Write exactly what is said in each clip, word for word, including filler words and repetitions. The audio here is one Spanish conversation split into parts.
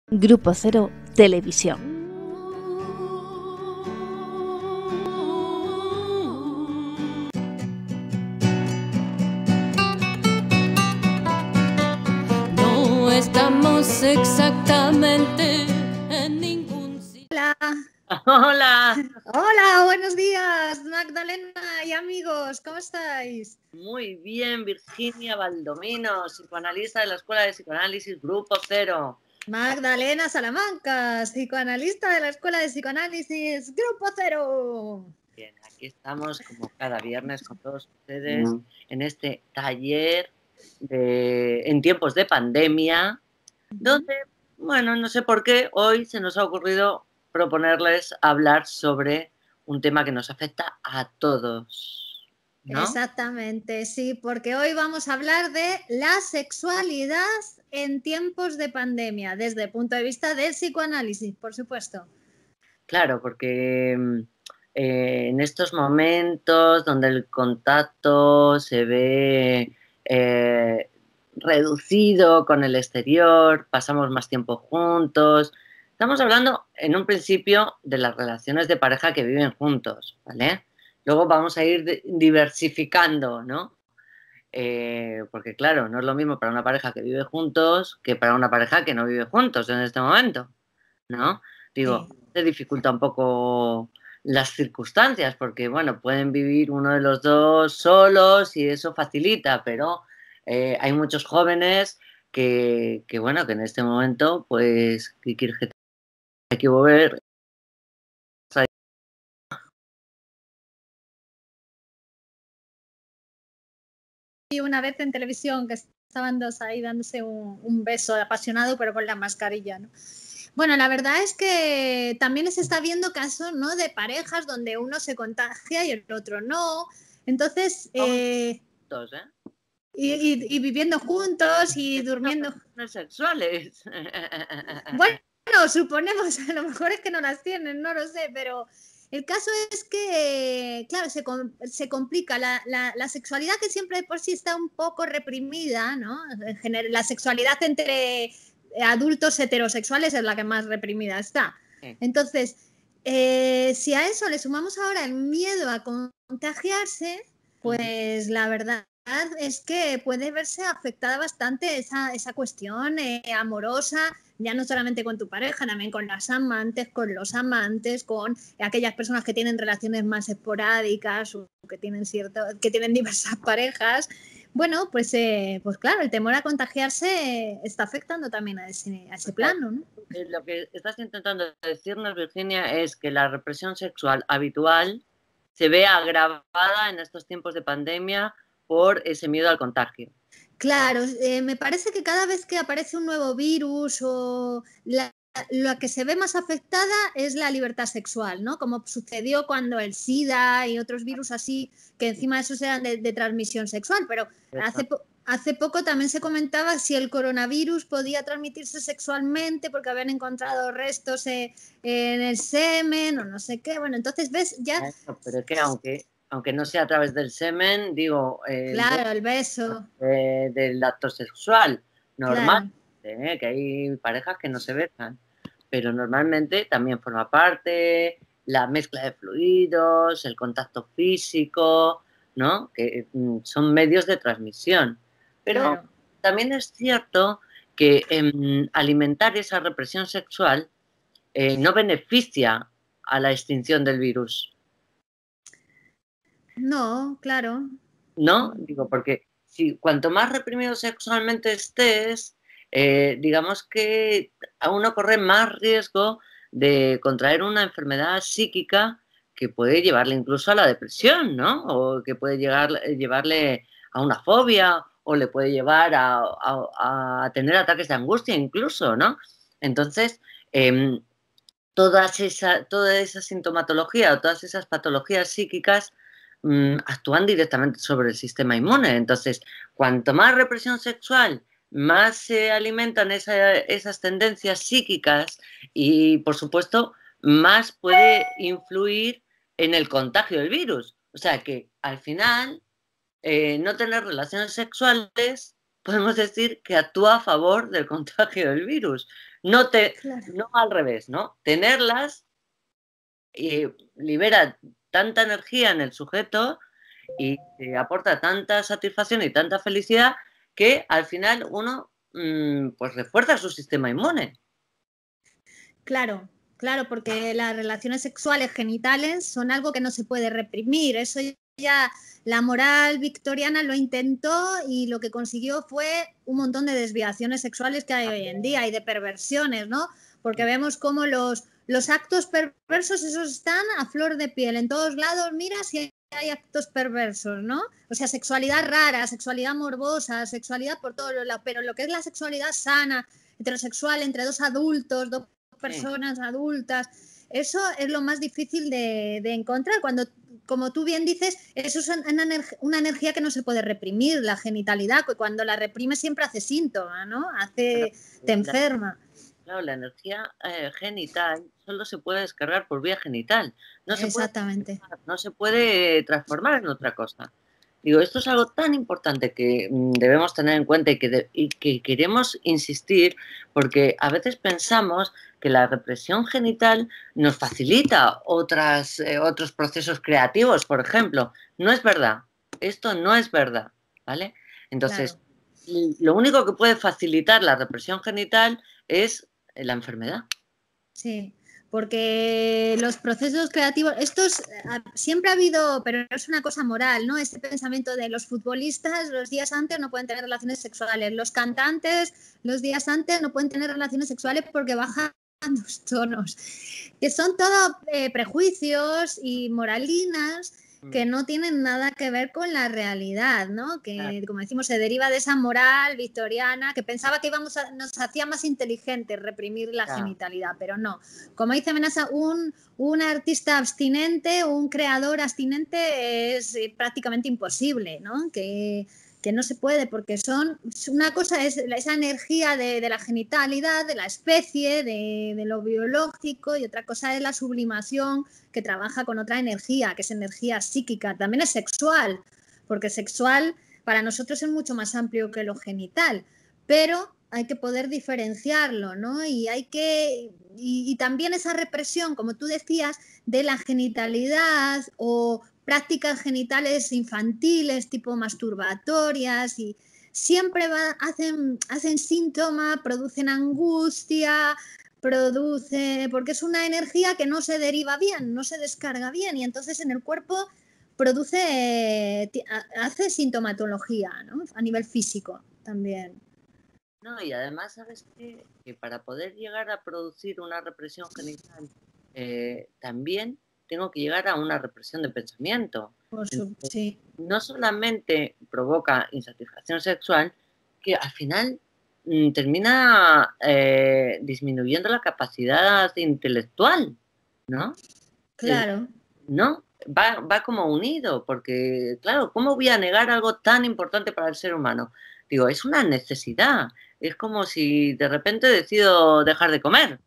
Grupo Cero Televisión. No estamos exactamente en ningún sitio. Hola. Hola. Hola, buenos días, Magdalena y amigos, ¿cómo estáis? Muy bien, Virginia Baldomino, psicoanalista de la Escuela de Psicoanálisis Grupo Cero. Magdalena Salamanca, psicoanalista de la Escuela de Psicoanálisis Grupo Cero. Bien, aquí estamos como cada viernes con todos ustedes mm. en este taller de, en tiempos de pandemia, uh-huh. donde, bueno, no sé por qué hoy se nos ha ocurrido proponerles hablar sobre un tema que nos afecta a todos. ¿No? Exactamente, sí, porque hoy vamos a hablar de la sexualidad en tiempos de pandemia, desde el punto de vista del psicoanálisis, por supuesto. Claro, porque eh, en estos momentos donde el contacto se ve eh, reducido con el exterior, pasamos más tiempo juntos. Estamos hablando en un principio de las relaciones de pareja que viven juntos, ¿vale? Luego vamos a ir diversificando, ¿no? Eh, porque claro, no es lo mismo para una pareja que vive juntos que para una pareja que no vive juntos en este momento, ¿no? Digo, sí. se dificulta un poco las circunstancias porque, bueno, pueden vivir uno de los dos solos y eso facilita, pero eh, hay muchos jóvenes que, que, bueno, que en este momento, pues, que hay que volver. Y una vez en televisión que estaban dos ahí dándose un, un beso apasionado, pero con la mascarilla, ¿no? Bueno, la verdad es que también se está viendo casos, ¿no?, de parejas donde uno se contagia y el otro no. Entonces, eh, juntos, ¿eh? Y, y, y viviendo juntos y durmiendo. No sexuales. Bueno, suponemos, a lo mejor es que no las tienen, no lo sé, pero el caso es que, claro, se, se complica la, la, la sexualidad, que siempre por sí está un poco reprimida, ¿no? La sexualidad entre adultos heterosexuales es la que más reprimida está. Entonces, eh, si a eso le sumamos ahora el miedo a contagiarse, pues la verdad es que puede verse afectada bastante esa, esa cuestión eh, amorosa, ya no solamente con tu pareja, también con las amantes, con los amantes, con aquellas personas que tienen relaciones más esporádicas o que tienen, cierto, que tienen diversas parejas. Bueno, pues, eh, pues claro, el temor a contagiarse está afectando también a ese, a ese plano, ¿no? Lo que estás intentando decirnos, Virginia, es que la represión sexual habitual se ve agravada en estos tiempos de pandemia por ese miedo al contagio. Claro, eh, me parece que cada vez que aparece un nuevo virus o la, la que se ve más afectada es la libertad sexual, ¿no? Como sucedió cuando el SIDA y otros virus así, que encima esos eran de, de transmisión sexual, pero hace, po hace poco también se comentaba si el coronavirus podía transmitirse sexualmente porque habían encontrado restos eh, en el semen o no sé qué. Bueno, entonces ves ya... Bueno, pero es que aunque... aunque no sea a través del semen, digo... Eh, claro, el beso. Eh, del acto sexual, normal, claro. eh, que hay parejas que no se besan, pero normalmente también forma parte la mezcla de fluidos, el contacto físico, ¿no? Que mm, son medios de transmisión. Pero claro. también es cierto que eh, alimentar esa represión sexual eh, no beneficia a la extinción del virus. No, claro. ¿No? Digo, porque si cuanto más reprimido sexualmente estés, eh, digamos que a uno corre más riesgo de contraer una enfermedad psíquica que puede llevarle incluso a la depresión, ¿no? O que puede llegar, llevarle a una fobia o le puede llevar a, a, a tener ataques de angustia incluso, ¿no? Entonces, eh, todas esa, toda esa sintomatología o todas esas patologías psíquicas mmm, actúan directamente sobre el sistema inmune. Entonces, cuanto más represión sexual, más se alimentan esa, esas tendencias psíquicas y, por supuesto, más puede influir en el contagio del virus. O sea que, al final, eh, no tener relaciones sexuales, podemos decir que actúa a favor del contagio del virus. No, te, Claro. no al revés, ¿no? Tenerlas y libera tanta energía en el sujeto y te aporta tanta satisfacción y tanta felicidad que al final uno mmm, pues refuerza su sistema inmune. Claro, claro, porque las relaciones sexuales genitales son algo que no se puede reprimir. Eso ya la moral victoriana lo intentó y lo que consiguió fue un montón de desviaciones sexuales que hay hoy en día y de perversiones, ¿no? Porque vemos cómo los, los actos perversos, esos están a flor de piel. En todos lados, mira si hay actos perversos, ¿no? O sea, sexualidad rara, sexualidad morbosa, sexualidad por todos lados, pero lo que es la sexualidad sana, heterosexual, entre dos adultos, dos personas adultas, eso es lo más difícil de, de encontrar cuando, como tú bien dices, eso es una, una energía que no se puede reprimir, la genitalidad, que cuando la reprime siempre hace síntoma, ¿no? Hace, te enferma. Claro, la energía eh, genital solo se puede descargar por vía genital, no se Exactamente. puede, no se puede transformar en otra cosa. Digo, esto es algo tan importante que mm, debemos tener en cuenta y que, de, y que queremos insistir, porque a veces pensamos que la represión genital nos facilita otras, eh, otros procesos creativos, por ejemplo. No es verdad, esto no es verdad, ¿vale? Entonces, claro, lo único que puede facilitar la represión genital es la enfermedad. Sí, porque los procesos creativos, estos siempre ha habido, pero es una cosa moral, ¿no? Este pensamiento de los futbolistas los días antes no pueden tener relaciones sexuales, los cantantes los días antes no pueden tener relaciones sexuales porque bajan los tonos, que son todo eh, prejuicios y moralinas que no tienen nada que ver con la realidad, ¿no? Que, claro, como decimos, se deriva de esa moral victoriana que pensaba que íbamos a, nos hacía más inteligentes reprimir la claro. genitalidad, pero no. Como dice Menasa, un, un artista abstinente, un creador abstinente es prácticamente imposible, ¿no? Que, que no se puede porque son, una cosa es esa energía de, de la genitalidad, de la especie, de, de lo biológico, y otra cosa es la sublimación que trabaja con otra energía, que es energía psíquica, también es sexual, porque sexual para nosotros es mucho más amplio que lo genital, pero hay que poder diferenciarlo, ¿no? Y hay que, y, y también esa represión, como tú decías, de la genitalidad o prácticas genitales infantiles, tipo masturbatorias, y siempre va, hacen, hacen síntoma, producen angustia, produce, porque es una energía que no se deriva bien, no se descarga bien, y entonces en el cuerpo produce, hace sintomatología, ¿no? A nivel físico también. No, y además, ¿sabes qué? Que para poder llegar a producir una represión genital, eh, también tengo que llegar a una represión de pensamiento. Por su, sí. No solamente provoca insatisfacción sexual, que al final mmm, termina eh, disminuyendo la capacidad intelectual, ¿no? Claro. Eh, no, va, va como unido, porque, claro, ¿cómo voy a negar algo tan importante para el ser humano? Digo, es una necesidad. Es como si de repente decido dejar de comer,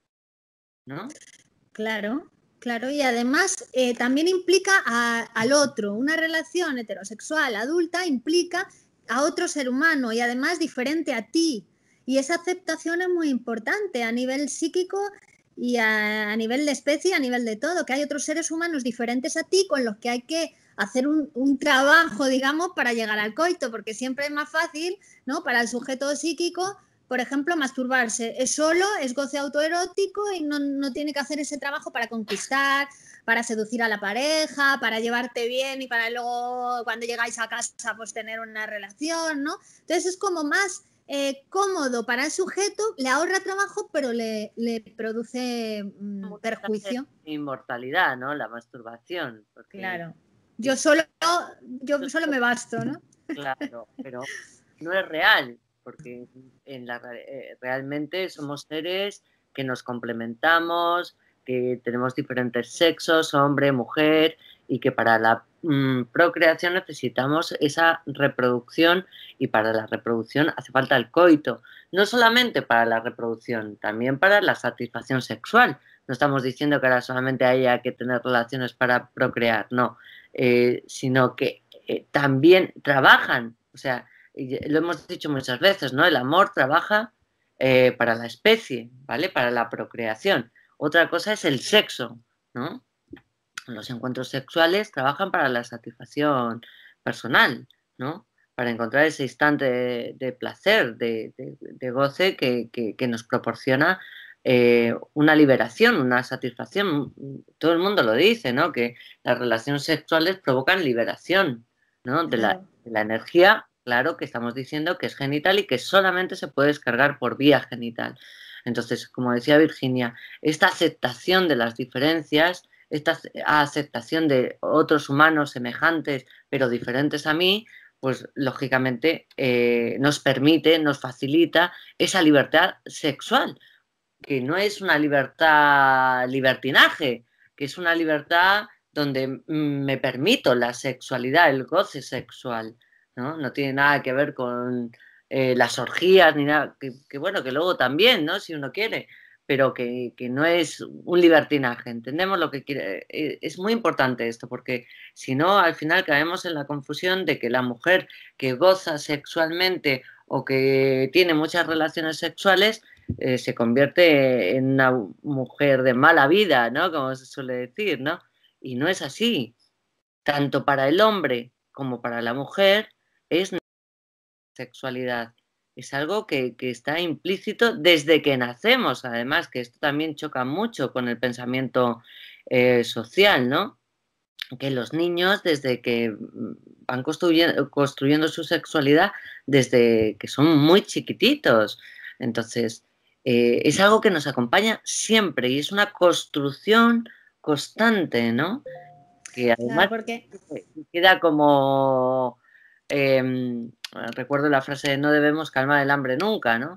¿no? Claro, claro. Y además eh, también implica a, al otro. Una relación heterosexual adulta implica a otro ser humano y además diferente a ti. Y esa aceptación es muy importante a nivel psíquico y a, a nivel de especie, a nivel de todo, que hay otros seres humanos diferentes a ti con los que hay que hacer un, un trabajo, digamos, para llegar al coito, porque siempre es más fácil, ¿no? Para el sujeto psíquico, por ejemplo, masturbarse. Es solo, es goce autoerótico y no, no tiene que hacer ese trabajo para conquistar, para seducir a la pareja, para llevarte bien y para luego, cuando llegáis a casa, pues tener una relación, ¿no? Entonces es como más eh, cómodo para el sujeto, le ahorra trabajo, pero le, le produce mmm, perjuicio. Inmortalidad, ¿no? La masturbación. Porque... Claro. Yo solo, yo solo me basto, ¿no? Claro, pero no es real, porque en la, eh, realmente somos seres que nos complementamos, que tenemos diferentes sexos, hombre, mujer, y que para la mmm, procreación necesitamos esa reproducción, y para la reproducción hace falta el coito. No solamente para la reproducción, también para la satisfacción sexual. No estamos diciendo que ahora solamente haya que tener relaciones para procrear, no, eh, sino que eh, también trabajan, o sea, lo hemos dicho muchas veces, ¿no? El amor trabaja eh, para la especie, ¿vale? Para la procreación. Otra cosa es el sexo, ¿no? Los encuentros sexuales trabajan para la satisfacción personal, ¿no? Para encontrar ese instante de, de placer, de, de, de goce que, que, que nos proporciona eh, una liberación, una satisfacción. Todo el mundo lo dice, ¿no? Que las relaciones sexuales provocan liberación, ¿no? De la, de la energía, claro, que estamos diciendo que es genital y que solamente se puede descargar por vía genital. Entonces, como decía Virginia, esta aceptación de las diferencias, esta aceptación de otros humanos semejantes pero diferentes a mí, pues lógicamente eh, nos permite, nos facilita esa libertad sexual, que no es una libertad libertinaje, que es una libertad donde me permito la sexualidad, el goce sexual, ¿no? No tiene nada que ver con eh, las orgías ni nada, que, que bueno, que luego también, ¿no? Si uno quiere, pero que, que no es un libertinaje. Entendemos lo que quiere. Es muy importante esto, porque si no, al final caemos en la confusión de que la mujer que goza sexualmente o que tiene muchas relaciones sexuales eh, se convierte en una mujer de mala vida, ¿no? Como se suele decir, ¿no? Y no es así. Tanto para el hombre como para la mujer es sexualidad. Es algo que, que está implícito desde que nacemos, además, que esto también choca mucho con el pensamiento eh, social, ¿no? Que los niños, desde que van construyendo, construyendo su sexualidad, desde que son muy chiquititos. Entonces, eh, es algo que nos acompaña siempre y es una construcción constante, ¿no? Que además claro, porque... queda como... Eh, recuerdo la frase de no debemos calmar el hambre nunca, ¿no?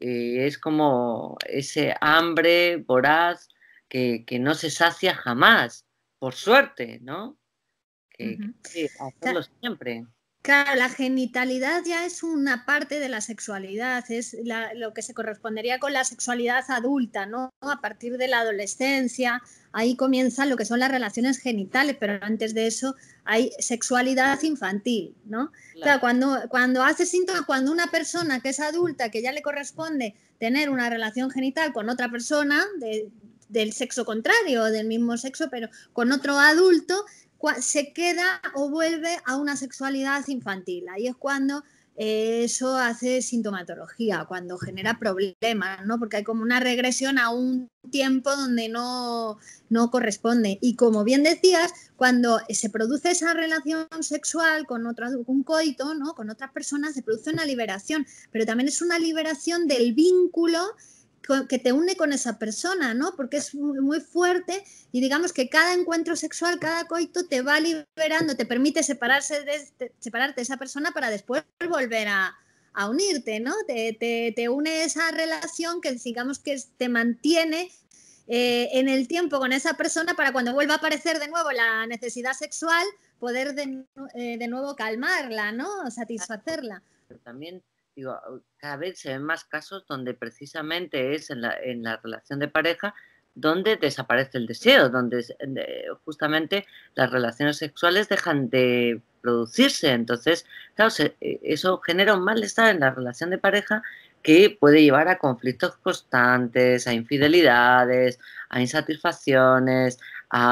Y es como ese hambre voraz que, que no se sacia jamás, por suerte, ¿no? Que, Uh-huh. que hacerlo siempre. Claro, la genitalidad ya es una parte de la sexualidad, es la, lo que se correspondería con la sexualidad adulta, ¿no? A partir de la adolescencia, ahí comienzan lo que son las relaciones genitales, pero antes de eso hay sexualidad infantil, ¿no? Claro, claro cuando, cuando hace síntomas, cuando una persona que es adulta, que ya le corresponde tener una relación genital con otra persona de, del sexo contrario, del mismo sexo, pero con otro adulto, se queda o vuelve a una sexualidad infantil. Ahí es cuando eh, eso hace sintomatología, cuando genera problemas, ¿no? Porque hay como una regresión a un tiempo donde no, no corresponde. Y como bien decías, cuando se produce esa relación sexual con otro, un coito, ¿no? Con otras personas, se produce una liberación, pero también es una liberación del vínculo que te une con esa persona, ¿no? Porque es muy, muy fuerte y digamos que cada encuentro sexual, cada coito te va liberando, te permite separarse de, de, separarte de esa persona para después volver a, a unirte, ¿no? Te, te, te une esa relación que digamos que te mantiene eh, en el tiempo con esa persona para cuando vuelva a aparecer de nuevo la necesidad sexual, poder de, eh, de nuevo calmarla, ¿no? Satisfacerla. Pero también digo, cada vez se ven más casos donde precisamente es en la, en la relación de pareja donde desaparece el deseo, donde de, justamente las relaciones sexuales dejan de producirse. Entonces, claro, se, eso genera un malestar en la relación de pareja que puede llevar a conflictos constantes, a infidelidades, a insatisfacciones,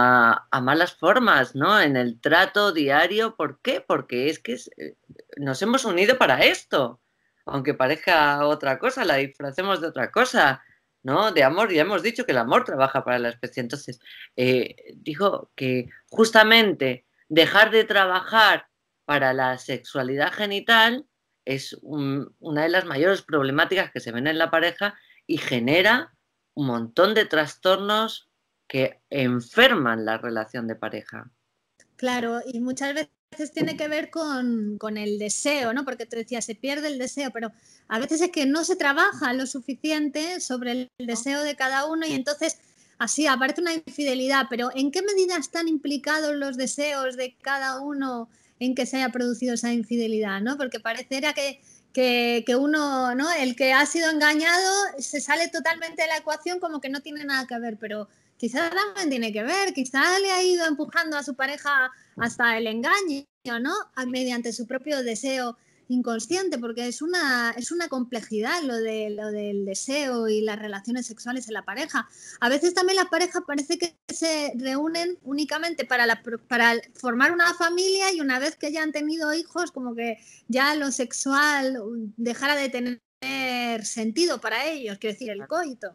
a, a malas formas, ¿no? En el trato diario. ¿Por qué? Porque es que es, nos hemos unido para esto. Aunque parezca otra cosa, la disfracemos de otra cosa, ¿no? De amor, ya hemos dicho que el amor trabaja para la especie. Entonces, eh, dijo que justamente dejar de trabajar para la sexualidad genital es un, una de las mayores problemáticas que se ven en la pareja y genera un montón de trastornos que enferman la relación de pareja. Claro, y muchas veces veces tiene que ver con, con el deseo, ¿no? Porque te decía, se pierde el deseo, pero a veces es que no se trabaja lo suficiente sobre el deseo de cada uno y entonces así aparece una infidelidad, pero ¿en qué medida están implicados los deseos de cada uno en que se haya producido esa infidelidad, ¿no? Porque pareciera que, que, que uno, ¿no? El que ha sido engañado se sale totalmente de la ecuación como que no tiene nada que ver, pero quizás también tiene que ver, quizás le ha ido empujando a su pareja hasta el engaño, ¿no? Mediante su propio deseo inconsciente, porque es una, es una complejidad lo, de, lo del deseo y las relaciones sexuales en la pareja. A veces también las parejas parece que se reúnen únicamente para, la, para formar una familia, y una vez que ya han tenido hijos, como que ya lo sexual dejara de tener sentido para ellos, quiero decir, el coito.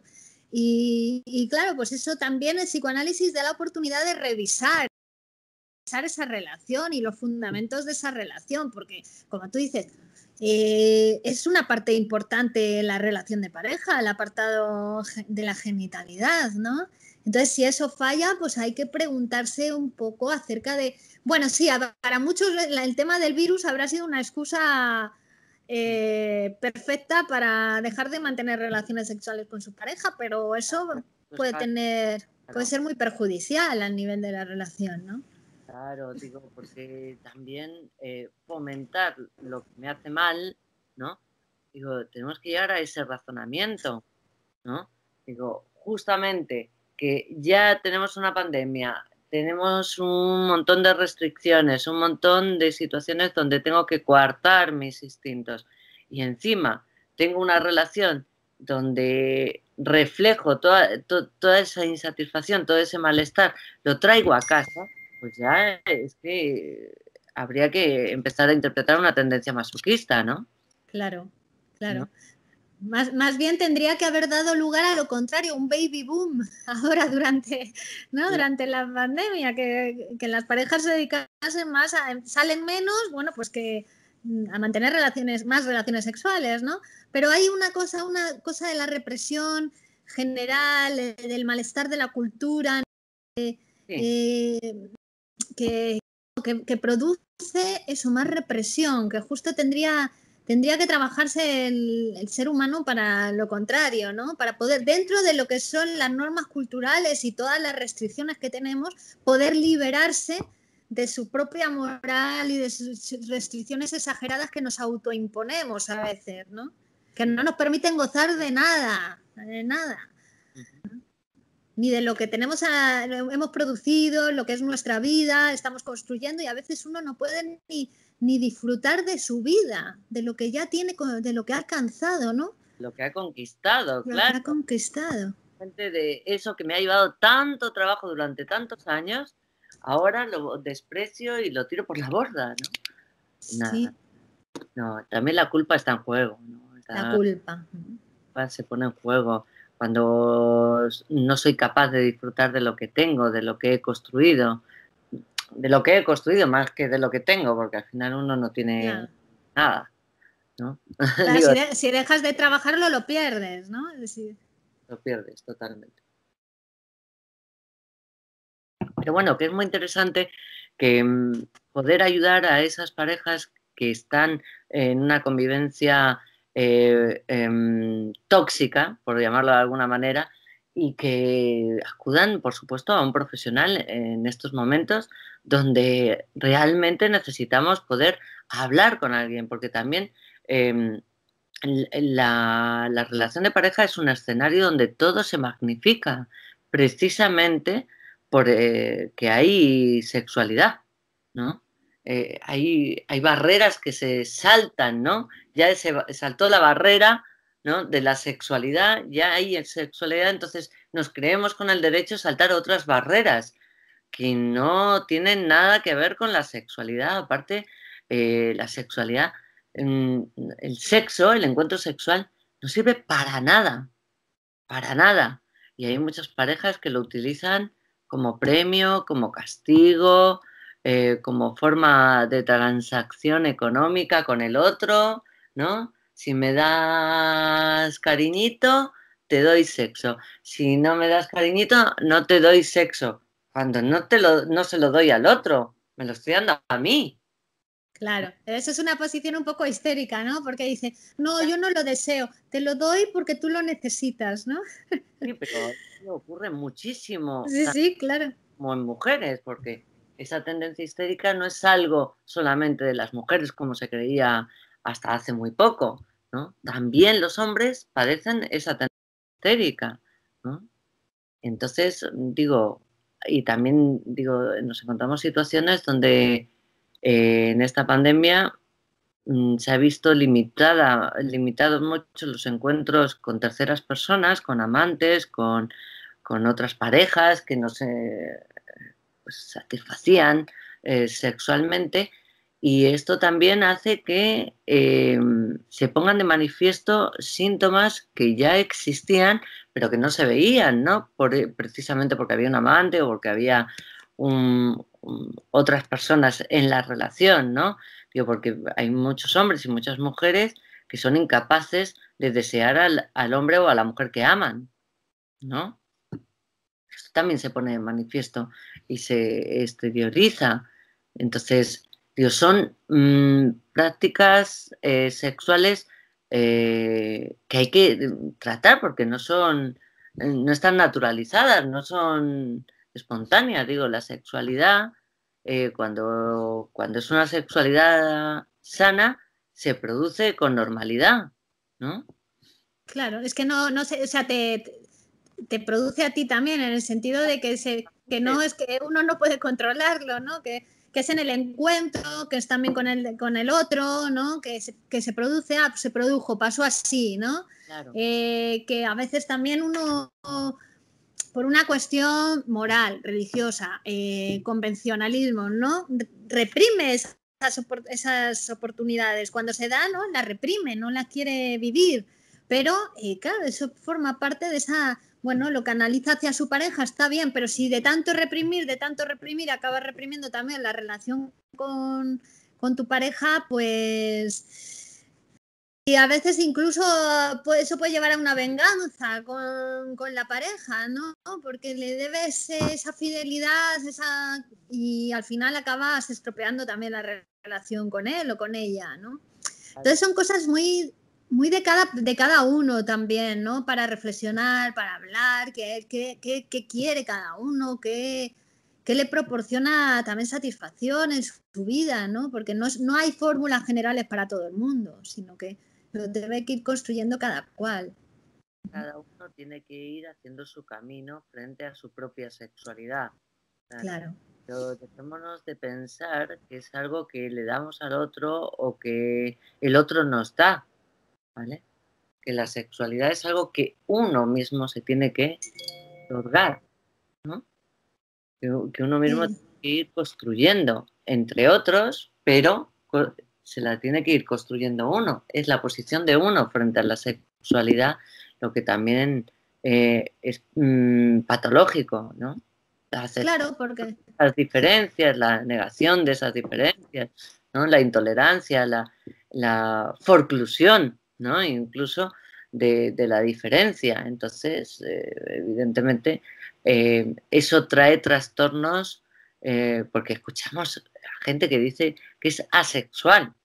Y, y claro, pues eso también el psicoanálisis da la oportunidad de revisar esa relación y los fundamentos de esa relación, porque como tú dices, eh, es una parte importante en la relación de pareja, el apartado de la genitalidad, ¿no? Entonces, si eso falla, pues hay que preguntarse un poco acerca de... Bueno, sí, para muchos el tema del virus habrá sido una excusa eh, perfecta para dejar de mantener relaciones sexuales con su pareja, pero eso puede tener, puede ser muy perjudicial al nivel de la relación, ¿no? Claro, digo, porque también eh, fomentar lo que me hace mal, ¿no? Digo, tenemos que llegar a ese razonamiento, ¿no? Digo, justamente que ya tenemos una pandemia, tenemos un montón de restricciones, un montón de situaciones donde tengo que coartar mis instintos, y encima tengo una relación donde reflejo toda, to, toda esa insatisfacción, todo ese malestar, lo traigo a casa, pues ya es que habría que empezar a interpretar una tendencia masoquista, ¿no? Claro, claro. ¿No? Más, más bien tendría que haber dado lugar a lo contrario, un baby boom ahora durante, ¿no? Sí. durante la pandemia, que, que las parejas se dedicasen más a, salen menos, bueno, pues que a mantener relaciones, más relaciones sexuales, ¿no? Pero hay una cosa, una cosa de la represión general, del malestar de la cultura, eh, sí. eh, que, que, que produce eso, más represión, que justo tendría... Tendría que trabajarse el, el ser humano para lo contrario, ¿no? Para poder, dentro de lo que son las normas culturales y todas las restricciones que tenemos, poder liberarse de su propia moral y de sus restricciones exageradas que nos autoimponemos a veces, ¿no? Que no nos permiten gozar de nada, de nada. Ni de lo que tenemos a, hemos producido, lo que es nuestra vida, estamos construyendo, y a veces uno no puede ni... ni disfrutar de su vida, de lo que ya tiene, de lo que ha alcanzado, ¿no? Lo que ha conquistado, lo claro. Lo que ha conquistado. De eso que me ha llevado tanto trabajo durante tantos años, ahora lo desprecio y lo tiro por la borda, ¿no? Nada. Sí. No, también la culpa está en juego, ¿no? Está, la culpa. Se pone en juego cuando no soy capaz de disfrutar de lo que tengo, de lo que he construido. De lo que he construido más que de lo que tengo, porque al final uno no tiene claro. nada, ¿no? Claro, Digo, si, de, si dejas de trabajarlo, lo pierdes, ¿no? Es decir... Lo pierdes totalmente. Pero bueno, que es muy interesante que um, poder ayudar a esas parejas que están en una convivencia eh, eh, tóxica, por llamarlo de alguna manera, y que acudan, por supuesto, a un profesional en estos momentos donde realmente necesitamos poder hablar con alguien, porque también eh, la, la relación de pareja es un escenario donde todo se magnifica, precisamente porque eh, hay sexualidad, ¿no? Eh, hay, hay barreras que se saltan, ¿no? Ya se saltó la barrera, ¿no? De la sexualidad, ya hay sexualidad, entonces nos creemos con el derecho a saltar otras barreras que no tienen nada que ver con la sexualidad. Aparte, eh, la sexualidad, eh, el sexo, el encuentro sexual, no sirve para nada, para nada. Y hay muchas parejas que lo utilizan como premio, como castigo, eh, como forma de transacción económica con el otro, ¿no? Si me das cariñito, te doy sexo. Si no me das cariñito, no te doy sexo. Cuando no, te lo, no se lo doy al otro, me lo estoy dando a mí. Claro, eso es una posición un poco histérica, ¿no? Porque dice, no, yo no lo deseo, te lo doy porque tú lo necesitas, ¿no? Sí, pero eso ocurre muchísimo. Sí, sí, claro. Como en mujeres, porque esa tendencia histérica no es algo solamente de las mujeres, como se creía hasta hace muy poco, ¿no? También los hombres padecen esa tendencia histérica, ¿no? Entonces, digo, y también, digo, nos encontramos situaciones donde eh, en esta pandemia mm, se ha visto limitada, limitados mucho los encuentros con terceras personas, con amantes, con, con otras parejas que no se pues, satisfacían eh, sexualmente, y esto también hace que eh, se pongan de manifiesto síntomas que ya existían pero que no se veían, ¿no? Por, precisamente porque había un amante o porque había un, un, otras personas en la relación, ¿no? Digo, porque hay muchos hombres y muchas mujeres que son incapaces de desear al, al hombre o a la mujer que aman, ¿no? Esto también se pone de manifiesto y se exterioriza. Entonces, digo, son mmm, prácticas eh, sexuales eh, que hay que tratar porque no son, no están naturalizadas, no son espontáneas. Digo, la sexualidad, eh, cuando, cuando es una sexualidad sana, se produce con normalidad, ¿no? Claro, es que no, no sé, o sea, te, te produce a ti también en el sentido de que, se, que no es que uno no puede controlarlo, ¿no? Que, que es en el encuentro, que es también con el, con el otro, ¿no? Que se, que se produce, ah, se produjo, pasó así, ¿no? Claro. Eh, que a veces también uno, por una cuestión moral, religiosa, eh, convencionalismo, ¿no? Reprime esas, esas oportunidades. Cuando se da, ¿no? La reprime, no la quiere vivir. Pero, eh, claro, eso forma parte de esa, bueno, lo que analiza hacia su pareja está bien, pero si de tanto reprimir, de tanto reprimir, acabas reprimiendo también la relación con, con tu pareja, pues... Y a veces incluso pues, eso puede llevar a una venganza con, con la pareja, ¿no? Porque le debes esa fidelidad esa, y al final acabas estropeando también la relación con él o con ella, ¿no? Entonces son cosas muy... muy de cada, de cada uno también, ¿no? Para reflexionar, para hablar, qué, qué, qué, qué quiere cada uno, qué, qué le proporciona también satisfacción en su, su vida, ¿no? Porque no, es, no hay fórmulas generales para todo el mundo, sino que lo debe que ir construyendo cada cual. Cada uno tiene que ir haciendo su camino frente a su propia sexualidad. Claro. Pero dejémonos de pensar que es algo que le damos al otro o que el otro nos da, ¿vale? Que la sexualidad es algo que uno mismo se tiene que otorgar, ¿no? Que, que uno mismo Sí. tiene que ir construyendo entre otros, pero se la tiene que ir construyendo uno. Es la posición de uno frente a la sexualidad lo que también eh, es mmm, patológico, ¿no? Claro, porque... Las diferencias, la negación de esas diferencias, ¿no? La intolerancia, la, la forclusión, ¿no? Incluso de, de la diferencia. Entonces, eh, evidentemente, eh, eso trae trastornos eh, porque escuchamos a gente que dice que es asexual.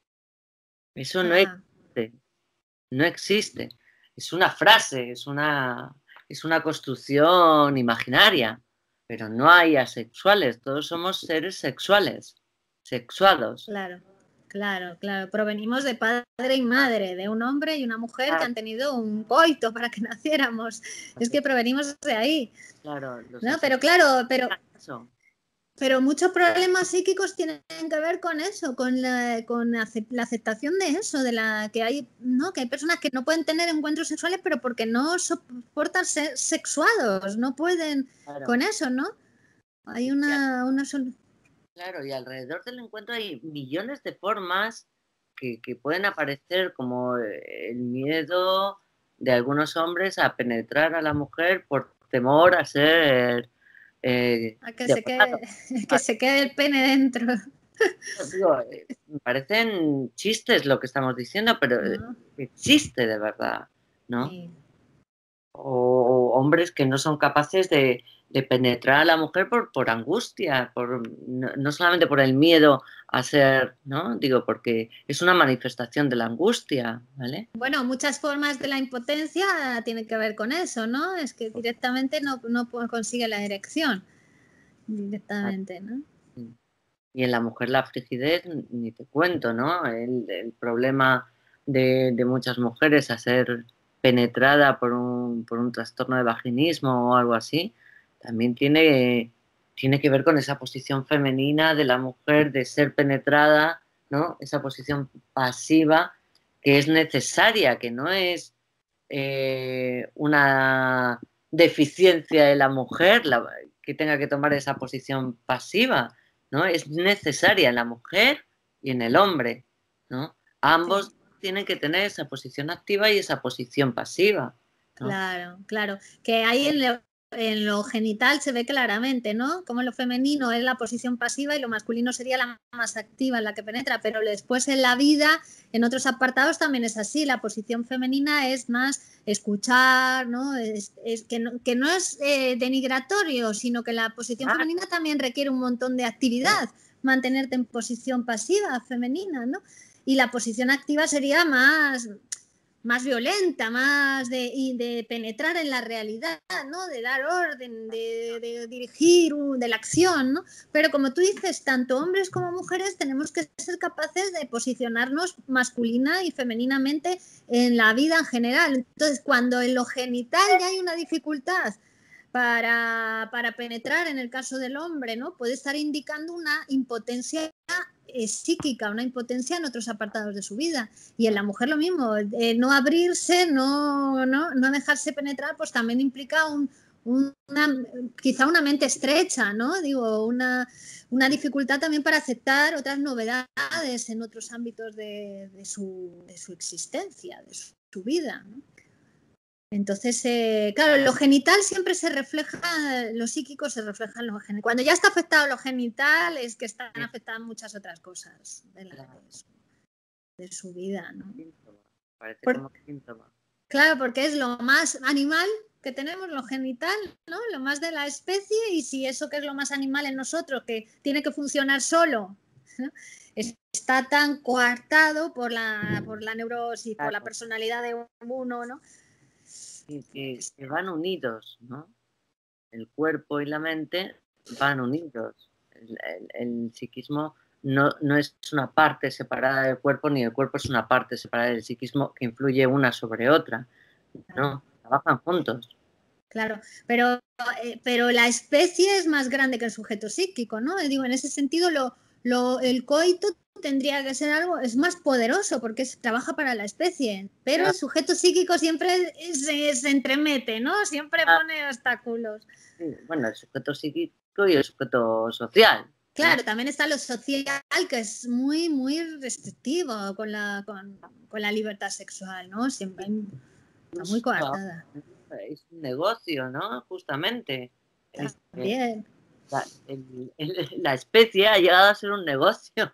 Eso no Ajá. existe. No existe. Es una frase, es una, es una construcción imaginaria, pero no hay asexuales, todos somos seres sexuales, sexuados. Claro, claro, claro. Provenimos de padre y madre, de un hombre y una mujer que han tenido un coito para que naciéramos. Es que provenimos de ahí. Claro, los ¿no? Pero claro, pero... Eso. Pero muchos problemas psíquicos tienen que ver con eso, con la, con la aceptación de eso, de la que hay, ¿no? Que hay personas que no pueden tener encuentros sexuales, pero porque no soportan ser sexuados, no pueden claro. con eso, ¿no? Hay una, una sol... Claro, y alrededor del encuentro hay millones de formas que, que pueden aparecer, como el miedo de algunos hombres a penetrar a la mujer por temor a ser Eh, a que se, quede, que se quede el pene dentro. Digo, me parecen chistes lo que estamos diciendo, pero no. existe de verdad, ¿no? Sí. O, o hombres que no son capaces de, de penetrar a la mujer por, por angustia, por, no, no solamente por el miedo a ser, ¿no? Digo, porque es una manifestación de la angustia, ¿vale? Bueno, muchas formas de la impotencia tienen que ver con eso, ¿no? Es que directamente no, no consigue la erección. Directamente, ¿no? Y en la mujer la frigidez, ni te cuento, ¿no? El, el problema de, de muchas mujeres a ser penetrada por un, por un trastorno de vaginismo o algo así, también tiene, tiene que ver con esa posición femenina de la mujer de ser penetrada ¿no? Esa posición pasiva que es necesaria, que no es eh, una deficiencia de la mujer la, que tenga que tomar esa posición pasiva, ¿no? Es necesaria en la mujer y en el hombre, ¿no? Ambos Sí. tienen que tener esa posición activa y esa posición pasiva, ¿no? Claro, claro. Que ahí en lo, en lo genital se ve claramente, ¿no? Como lo femenino es la posición pasiva y lo masculino sería la más activa, en la que penetra, pero después en la vida, en otros apartados también es así. La posición femenina es más escuchar, ¿no? Es, es que, no que no es eh, denigratorio, sino que la posición Ah, femenina también requiere un montón de actividad, mantenerte en posición pasiva femenina, ¿no? Y la posición activa sería más... más violenta, más de, de penetrar en la realidad, ¿no? De dar orden, de, de dirigir, de la acción, ¿no? Pero como tú dices, tanto hombres como mujeres tenemos que ser capaces de posicionarnos masculina y femeninamente en la vida en general. Entonces, cuando en lo genital ya hay una dificultad para, para penetrar en el caso del hombre, ¿no? Puede estar indicando una impotencia eh, psíquica, una impotencia en otros apartados de su vida. Y en la mujer lo mismo, eh, no abrirse, no, no, no dejarse penetrar, pues también implica un, una, quizá una mente estrecha, ¿no? Digo, una, una dificultad también para aceptar otras novedades en otros ámbitos de, de, su, de su existencia, de su, su vida, ¿no? Entonces, eh, claro, lo genital siempre se refleja, lo psíquico se refleja en lo genital. Cuando ya está afectado lo genital es que están afectadas muchas otras cosas de, la, de, su, de su vida, ¿no? Parece Por, como síntoma. Claro, porque es lo más animal que tenemos, lo genital, ¿no? Lo más de la especie, y si eso que es lo más animal en nosotros, que tiene que funcionar solo, ¿no? Está tan coartado por la, por la neurosis, claro, por la personalidad de uno, ¿no? Que, que, que van unidos, ¿no? El cuerpo y la mente van unidos. El, el, el psiquismo no, no es una parte separada del cuerpo, ni el cuerpo es una parte separada del psiquismo que influye una sobre otra. No, trabajan juntos. Claro, pero, eh, pero la especie es más grande que el sujeto psíquico, ¿no? Digo, en ese sentido, lo, lo, el coito tendría que ser algo, es más poderoso porque es, trabaja para la especie, pero el sujeto psíquico siempre se, se entremete, ¿no? Siempre pone obstáculos. Sí, bueno, el sujeto psíquico y el sujeto social. Claro, ¿no? También está lo social, que es muy, muy restrictivo con la, con, con la libertad sexual, ¿no? Siempre está muy coartada. Es un negocio, ¿no? Justamente. También. La, el, el, la especie ha llegado a ser un negocio,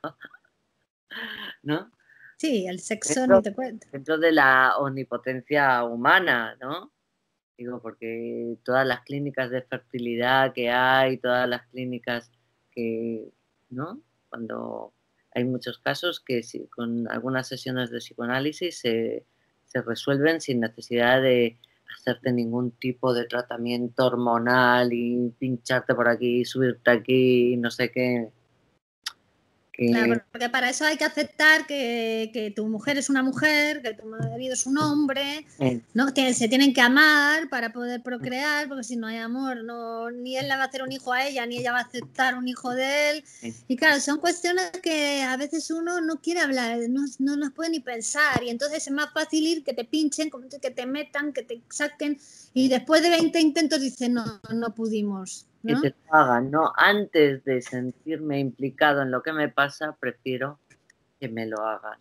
¿no? Sí, el sexo dentro, ni te cuento. Dentro de la omnipotencia humana, ¿no? Digo, porque todas las clínicas de fertilidad que hay, todas las clínicas que, ¿no? Cuando hay muchos casos que si, con algunas sesiones de psicoanálisis se, se resuelven sin necesidad de hacerte ningún tipo de tratamiento hormonal y pincharte por aquí, subirte aquí, no sé qué. Que... Claro, porque para eso hay que aceptar que, que tu mujer es una mujer, que tu marido es un hombre, sí. ¿No? Que se tienen que amar para poder procrear, porque si no hay amor, no, ni él le va a hacer un hijo a ella, ni ella va a aceptar un hijo de él. Sí. Y claro, son cuestiones que a veces uno no quiere hablar, no, no las puede ni pensar, y entonces es más fácil ir que te pinchen, que te metan, que te saquen, y después de veinte intentos dicen, no, no pudimos. ¿No? Que te lo hagan, ¿no? Antes de sentirme implicado en lo que me pasa, prefiero que me lo hagan.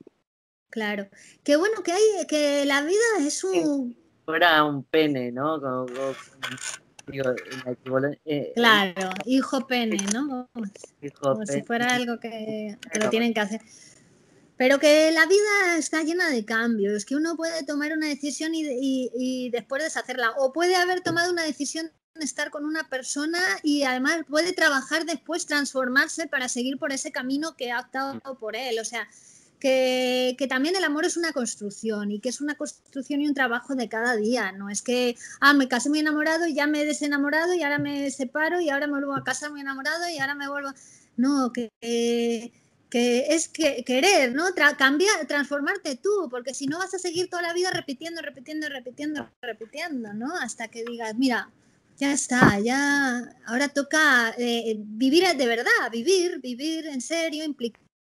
Claro. Qué bueno que hay, que la vida es un... Si fuera un pene, ¿no? Como, como, digo, eh, claro, hijo pene, ¿no? Hijo como pene. Si fuera algo que, que lo tienen que hacer. Pero que la vida está llena de cambios, que uno puede tomar una decisión y, y, y después deshacerla, o puede haber tomado una decisión de estar con una persona y además puede trabajar después, transformarse para seguir por ese camino que ha optado por él. O sea, que, que también el amor es una construcción y que es una construcción y un trabajo de cada día. No es que, ah, me casé muy enamorado y ya me he desenamorado y ahora me separo y ahora me vuelvo a casar muy enamorado y ahora me vuelvo... No, que... Eh, que es que querer, ¿no? Tra cambiar, transformarte tú, porque si no vas a seguir toda la vida repitiendo, repitiendo, repitiendo, repitiendo, ¿no? Hasta que digas, mira, ya está, ya, ahora toca eh, vivir de verdad, vivir, vivir en serio, implicar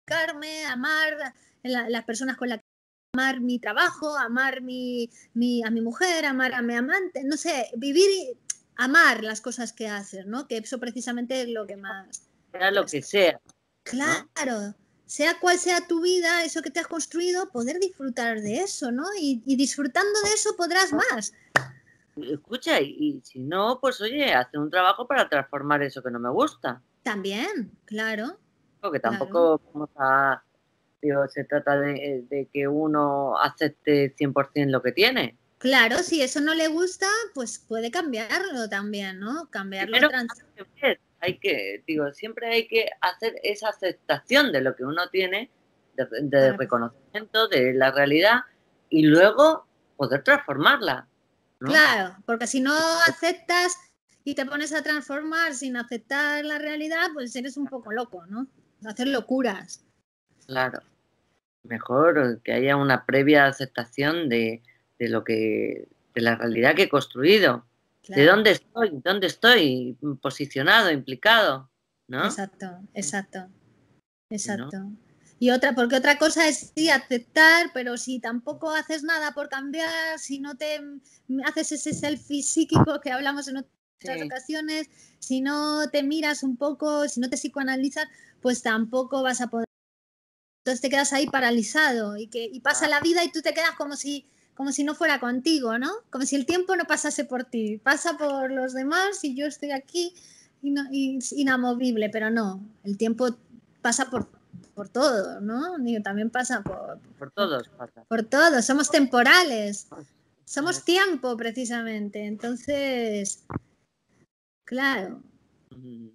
dedicarme, amar la, las personas con las que amar mi trabajo, amar mi, mi, a mi mujer, amar a mi amante, no sé, vivir y amar las cosas que haces, ¿no? Que eso precisamente es lo que más... Sea lo que sea. Claro, ¿no? Sea cual sea tu vida, eso que te has construido, poder disfrutar de eso, ¿no? Y, y disfrutando de eso podrás más. Escucha, y, y si no, pues oye, hace un trabajo para transformar eso que no me gusta. También, claro. Porque tampoco claro. vamos a... Digo, se trata de, de que uno acepte cien por cien lo que tiene. Claro, si eso no le gusta, pues puede cambiarlo también, ¿no? Cambiarlo. Primero, trans... hay que ver, hay que, digo, siempre hay que hacer esa aceptación de lo que uno tiene, de, de reconocimiento de la realidad y luego poder transformarla, ¿no? Claro, porque si no aceptas y te pones a transformar sin aceptar la realidad, pues eres un poco loco, ¿no? Hacer locuras. Claro. Mejor que haya una previa aceptación de, de lo que, de la realidad que he construido. Claro. De dónde estoy, dónde estoy posicionado, implicado, ¿no? Exacto, exacto, exacto. ¿No? Y otra, porque otra cosa es sí aceptar, pero si tampoco haces nada por cambiar, si no te haces ese selfie psíquico que hablamos en otras sí. ocasiones, si no te miras un poco, si no te psicoanalizas, pues tampoco vas a poder. Entonces te quedas ahí paralizado y, que, y pasa ah. la vida y tú te quedas como si, como si no fuera contigo, ¿no? Como si el tiempo no pasase por ti, pasa por los demás y yo estoy aquí ino, inamovible, pero no, el tiempo pasa por, por todo, ¿no? Digo, también pasa por... Por todos pasa. Por todos, somos temporales, somos tiempo precisamente, entonces, claro. Mm.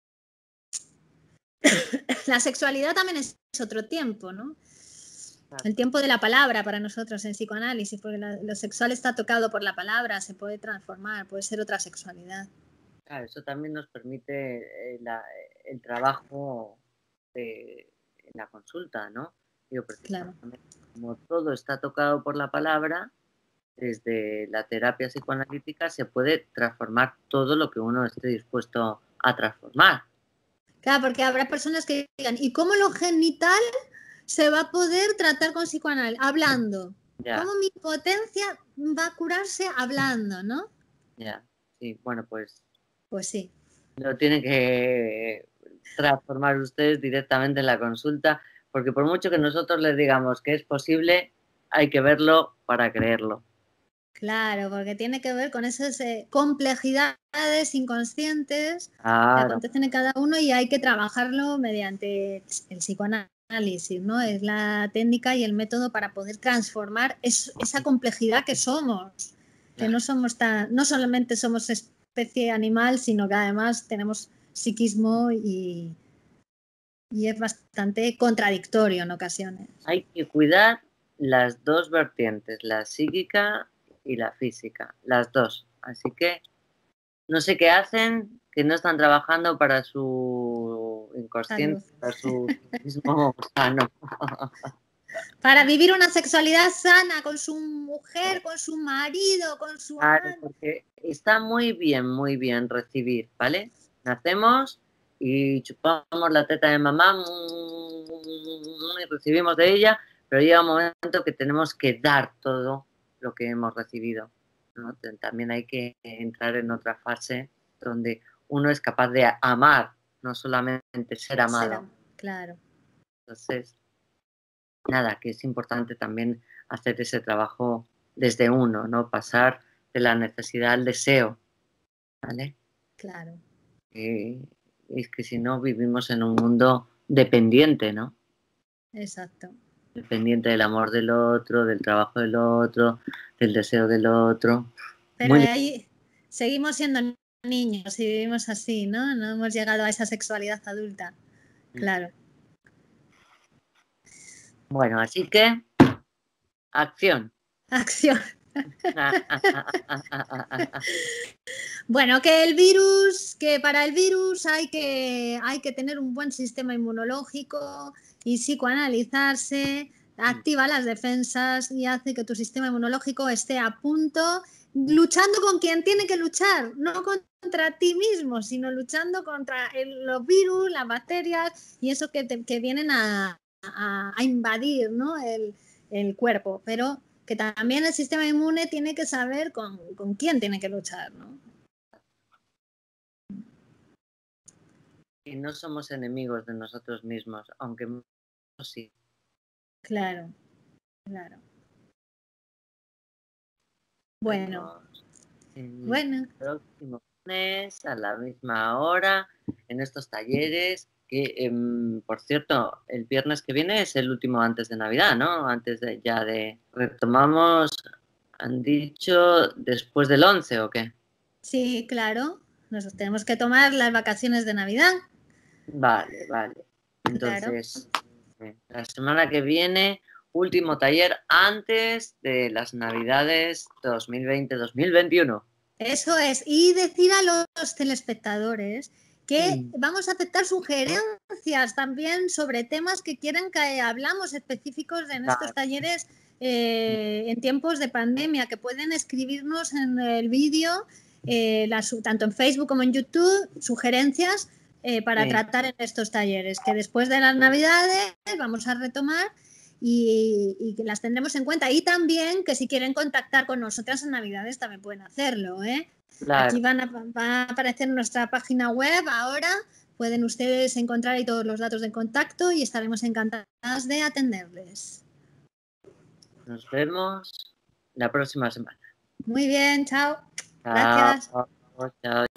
La sexualidad también es otro tiempo, ¿no? El tiempo de la palabra para nosotros en psicoanálisis, porque la, lo sexual está tocado por la palabra, se puede transformar, puede ser otra sexualidad. Claro, eso también nos permite eh, la, el trabajo de, en la consulta, ¿no? Digo, claro. Como todo está tocado por la palabra, desde la terapia psicoanalítica se puede transformar todo lo que uno esté dispuesto a transformar. Claro, porque habrá personas que digan, ¿y cómo lo genital se va a poder tratar con psicoanálisis? Hablando. Ya. ¿Cómo mi potencia va a curarse hablando, no? Ya, sí, bueno, pues... Pues sí. Lo tienen que transformar ustedes directamente en la consulta, porque por mucho que nosotros les digamos que es posible, hay que verlo para creerlo. Claro, porque tiene que ver con esas eh, complejidades inconscientes claro. que acontecen en cada uno y hay que trabajarlo mediante el psicoanálisis, ¿no? Es la técnica y el método para poder transformar es, esa complejidad que somos, que no somos tan, no solamente somos especie animal, sino que además tenemos psiquismo y, y es bastante contradictorio en ocasiones. Hay que cuidar las dos vertientes, la psíquica y la física, las dos. Así que no sé qué hacen, que no están trabajando para su inconsciente, Salud. Para su mismo sano. Para vivir una sexualidad sana con su mujer, con su marido, con su claro, amante. Porque está muy bien, muy bien recibir, ¿vale? Nacemos y chupamos la teta de mamá y recibimos de ella, pero llega un momento que tenemos que dar todo lo que hemos recibido, ¿no? También hay que entrar en otra fase donde uno es capaz de amar, no solamente ser amado. Claro. Entonces, nada, que es importante también hacer ese trabajo desde uno, ¿no? Pasar de la necesidad al deseo, ¿vale? Claro. Eh, es que si no vivimos en un mundo dependiente, ¿no? Exacto. Dependiente del amor del otro, del trabajo del otro, del deseo del otro. Pero Muy... ahí seguimos siendo niños y vivimos así, ¿no? No hemos llegado a esa sexualidad adulta. Claro. Bueno, así que acción. Acción. Bueno, que el virus, que para el virus hay que, hay que tener un buen sistema inmunológico y psicoanalizarse, activa las defensas y hace que tu sistema inmunológico esté a punto luchando con quien tiene que luchar, no contra ti mismo, sino luchando contra el, los virus, las bacterias y eso que, te, que vienen a, a, a invadir, ¿no? el, el cuerpo. Pero que también el sistema inmune tiene que saber con, con quién tiene que luchar, ¿no? Y no somos enemigos de nosotros mismos, aunque sí. Claro, claro. Bueno, bueno. El próximo lunes a la misma hora en estos talleres que, eh, por cierto, el viernes que viene es el último antes de Navidad, ¿no? Antes de ya de... Retomamos, han dicho, después del once, ¿o qué? Sí, claro. Nos tenemos que tomar las vacaciones de Navidad. Vale, vale. Entonces, claro. La semana que viene... Último taller antes de las Navidades dos mil veinte dos mil veintiuno. Eso es. Y decir a los telespectadores que mm. vamos a aceptar sugerencias también sobre temas que quieren que hablamos específicos en estos talleres eh, en tiempos de pandemia, que pueden escribirnos en el vídeo, eh, tanto en Facebook como en YouTube, sugerencias eh, para sí. tratar en estos talleres, que después de las Navidades vamos a retomar. Y, y que las tendremos en cuenta. Y también que si quieren contactar con nosotras en Navidades también pueden hacerlo, ¿eh? Claro. Aquí van a, va a aparecer nuestra página web ahora. Pueden ustedes encontrar ahí todos los datos de contacto y estaremos encantadas de atenderles. Nos vemos la próxima semana. Muy bien, chao. Chao. Gracias. Chao.